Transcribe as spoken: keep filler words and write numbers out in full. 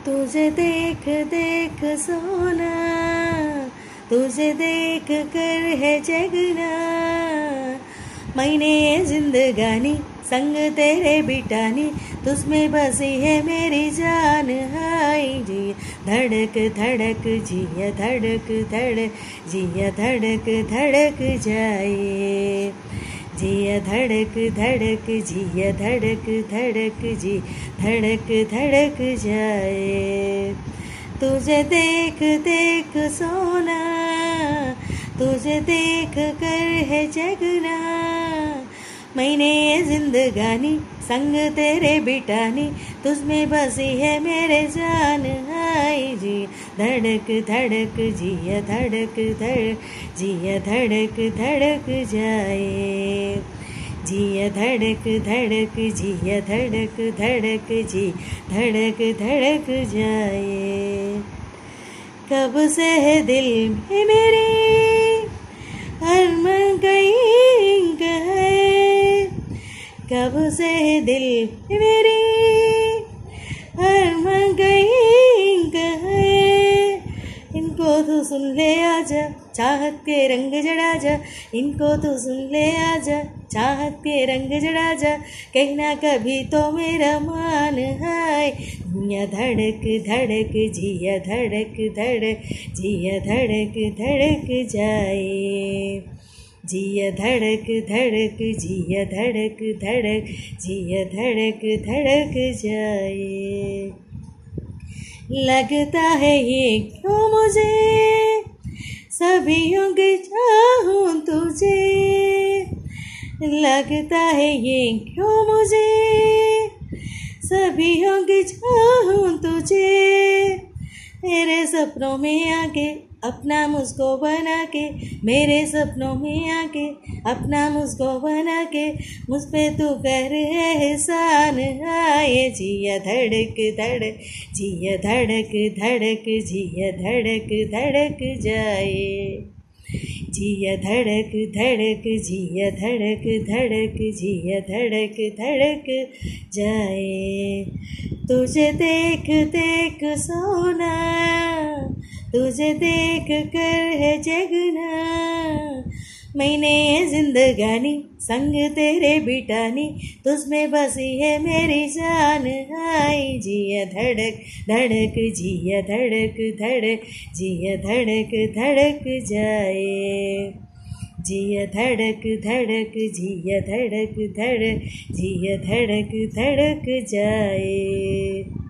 तुझे देख देख सोना, तुझे देख कर है जगना, मैंने ये जिंदगानी संग तेरे बिटानी, तुझमें बसी है मेरी जान। हाय जी धड़क धड़क जिया धड़क धड़क जिया धड़क धड़क जाए, जिया धड़क धड़क जिया धड़क धड़क जी धड़क धड़क जाए। तुझे देख देख सोना, तुझे देख कर है जगना, मैंने ये जिंदगानी संग तेरे बिटानी, तुझमें बसी है मेरे जान। हाय जी धड़क धड़क जिया धड़क धड़क जिया धड़क धड़क जाए, जिया धड़क धड़क जिया धड़क धड़क जी धड़क धड़क जाए। कब से है दिल में मेरे अरमान कहीं गए, कब से है दिल में मेरे अरमान कहीं गए, इनको तू सुन ले आजा चाहत के रंग जड़ा जा, इनको तू सुन ले आजा चाहत के रंग जड़ा जा, कहना कभी तो मेरा मान। हाय जिया धड़क धड़क जिया धड़क धड़क जिया धड़क धड़क जाए, जिया धड़क धड़क जिया धड़क धड़क जिया धड़क धड़क जाए। लगता है ये क्यों मुझे सभी के चाहूं तुझे, लगता है ये क्यों मुझे सभी के चाहूं तुझे, मेरे सपनों में आके अपना मुझको बना के, मेरे सपनों में आके अपना मुझको बना के, मुझ पे तू कर एहसान। आए जिया धड़क धड़क जिया धड़क धड़क जिया धड़क धड़क जाए, जिया धड़क धड़क जिया धड़क धड़क जिया धड़क धड़क जाए। तुझे देख देख सोना, तुझे देख कर है जगना, मैंने ये जिंदगानी संग तेरे बिटानी, तुझमें बसी है मेरी जान। हाय जिया धड़क धड़क जिया धड़क धड़क जिया धड़क धड़क जाए, जिया धड़क धड़क जिया धड़क धड़क जिया धड़क धड़क जाए।